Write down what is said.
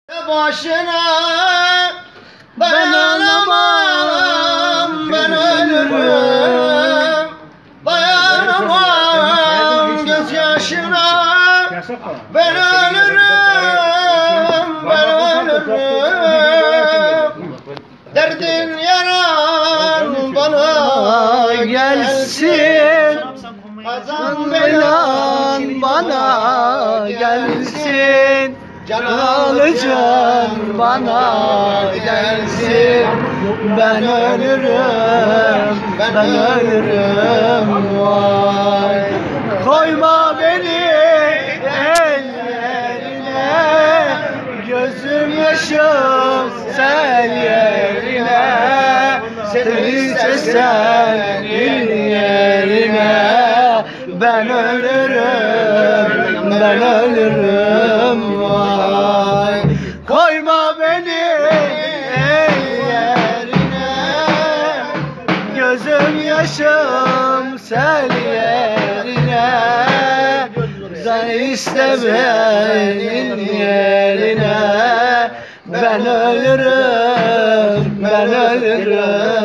Başına dayanamam, ben ölürüm. Dayanamam gözyaşına, ben ölürüm, ben ölürüm. Derdin yaran bana gelsin, kazan belan bana gelsin. Canalı can bana gelsin, ben ölürüm, ben ölürüm, vay. Koyma beni ellerine, gözüm yaşım sel yerine. Seni istesen yerine, ben ölürüm, ben ölürüm, vay. Koyma beni yerine, gözüm yaşım sel yerine. Sen iste benim yerine, ben ölürüm, ben ölürüm.